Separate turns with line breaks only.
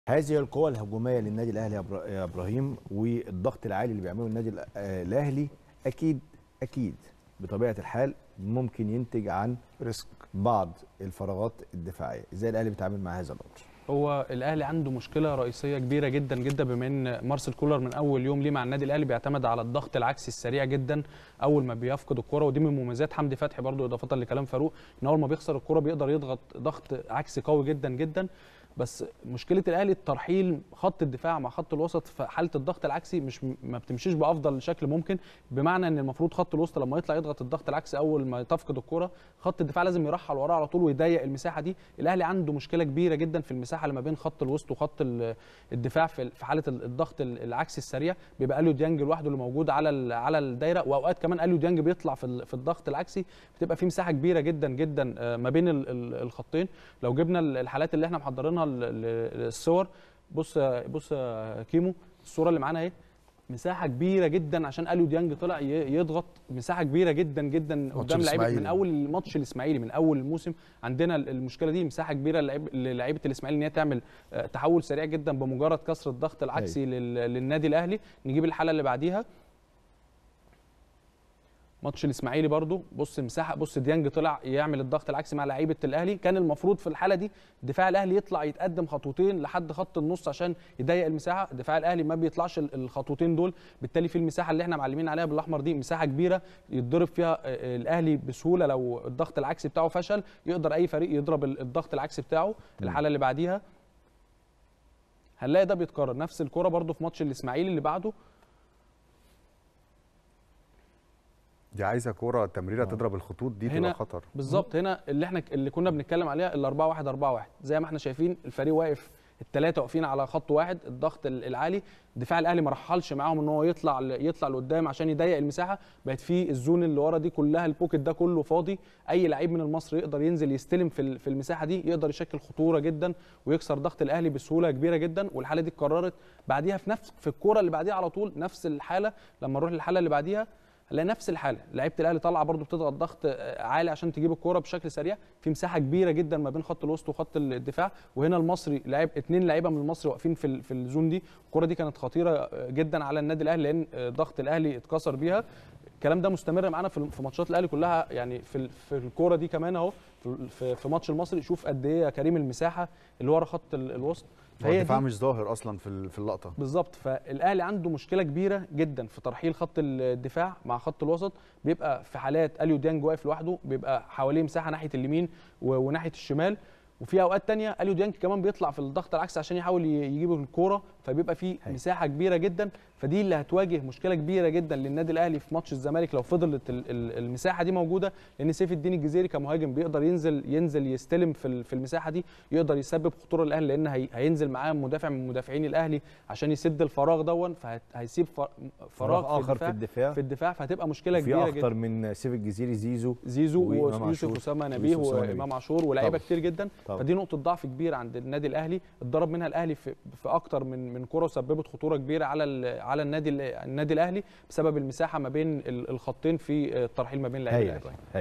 هذه القوة الهجومية للنادي الأهلي يا إبراهيم، والضغط العالي اللي بيعمله النادي الأهلي أكيد بطبيعة الحال ممكن ينتج عن
ريسك
بعض الفراغات الدفاعية. إزاي الأهلي بيتعامل مع هذا الأمر؟
هو الاهلي عنده مشكله رئيسيه كبيره جدا جدا، بما ان مارسيل كولر من اول يوم ليه مع النادي الاهلي بيعتمد على الضغط العكسي السريع جدا اول ما بيفقد الكره. ودي من مميزات حمدي فتحي برضو اضافه لكلام فاروق، ان اول ما بيخسر الكره بيقدر يضغط ضغط عكسي قوي جدا جدا. بس مشكله الاهلي الترحيل خط الدفاع مع خط الوسط في حاله الضغط العكسي ما بتمشيش بافضل شكل ممكن، بمعنى ان المفروض خط الوسط لما يطلع يضغط الضغط العكسي اول ما تفقد الكره، خط الدفاع لازم يرحل وراه على طول ويضيق المساحه دي. الاهلي عنده مشكله كبيره جدا في المساحه اللي ما بين خط الوسط وخط الدفاع في حاله الضغط العكسي السريع. بيبقى اليو ديانج لوحده اللي موجود على الدايره، واوقات كمان اليو ديانج بيطلع في الضغط العكسي، بتبقى في مساحه كبيره جدا جدا ما بين الخطين. لو جبنا الحالات اللي احنا محضرينها الصور، بص يا كيمو الصوره اللي معانا اهي، مساحه كبيره جدا عشان اليو ديانج طلع يضغط، مساحه كبيره جدا جدا قدام لعيبه من اول الماتش الاسماعيلي من اول الموسم. عندنا المشكله دي، مساحه كبيره للعيبه الاسماعيلي ان هي تعمل تحول سريع جدا بمجرد كسر الضغط العكسي للنادي الاهلي. نجيب الحاله اللي بعديها، ماتش الاسماعيلي برضو، بص المساحه، بص ديانج طلع يعمل الضغط العكسي مع لعيبه الاهلي. كان المفروض في الحاله دي دفاع الاهلي يطلع يتقدم خطوتين لحد خط النص عشان يضيق المساحه. دفاع الاهلي ما بيطلعش الخطوتين دول، بالتالي في المساحه اللي احنا معلمين عليها بالاحمر دي مساحه كبيره يتضرب فيها الاهلي بسهوله. لو الضغط العكسي بتاعه فشل يقدر اي فريق يضرب الضغط العكسي بتاعه. الحاله اللي بعديها هنلاقي ده بيتكرر، نفس الكره برضو في ماتش الاسماعيلي اللي بعده.
دي عايزه كوره تمريره تضرب الخطوط دي تبقى خطر
بالظبط. هنا اللي كنا بنتكلم عليها ال 4-1-4-1، زي ما احنا شايفين الفريق واقف، الثلاثه واقفين على خط واحد، الضغط العالي. دفاع الاهلي ما رحلش معاهم ان هو يطلع لقدام عشان يضيق المساحه، بقت في الزون اللي ورا دي كلها، البوكيت ده كله فاضي، اي لعيب من المصري يقدر ينزل يستلم في المساحه دي، يقدر يشكل خطوره جدا ويكسر ضغط الاهلي بسهوله كبيره جدا. والحاله دي اتكررت بعديها في الكوره اللي بعديها على طول، نفس الحاله. لما نروح للحاله اللي بعديها هنلاقي نفس الحاله، لعيبه الاهلي طالعه برده بتضغط ضغط عالي عشان تجيب الكوره بشكل سريع في مساحه كبيره جدا ما بين خط الوسط وخط الدفاع. وهنا المصري اتنين لعيبه من المصري واقفين في الزون دي. الكوره دي كانت خطيره جدا على النادي الاهلي لان ضغط الاهلي اتكسر بيها. الكلام ده مستمر معانا في ماتشات الاهلي كلها، يعني في الكوره دي كمان اهو في ماتش المصري. شوف قد ايه يا كريم المساحه اللي ورا خط الوسط،
فهي الدفاع مش ظاهر اصلا في اللقطه
بالظبط. فالاهلي عنده مشكله كبيره جدا في ترحيل خط الدفاع مع خط الوسط. بيبقى في حالات اليو ديانج واقف لوحده، بيبقى حواليه مساحه ناحيه اليمين وناحيه الشمال، وفي اوقات ثانيه اليو ديانج كمان بيطلع في الضغط العكسي عشان يحاول يجيب الكوره، فبيبقى في مساحه كبيره جدا. فدي اللي هتواجه مشكله كبيره جدا للنادي الاهلي في ماتش الزمالك لو فضلت المساحه دي موجوده، لان سيف الدين الجزيري كمهاجم بيقدر ينزل يستلم في المساحه دي، يقدر يسبب خطوره للاهلي، لان هينزل معاه مدافع من مدافعين الاهلي عشان يسد الفراغ دون، فهيسيب فراغ
اخر في الدفاع
فهتبقى مشكله كبيره جدا.
في اكتر من سيف الجزيري، زيزو
ويوسف اسامه نبيه وامام عاشور ولاعيبه كتير جدا. فدي نقطه ضعف كبيره عند النادي الاهلي، اتضرب منها الاهلي في اكتر من كره وسببت خطوره كبيره على النادي الاهلي بسبب المساحه ما بين الخطين في الترحيل ما بين لاعبي الاهلي.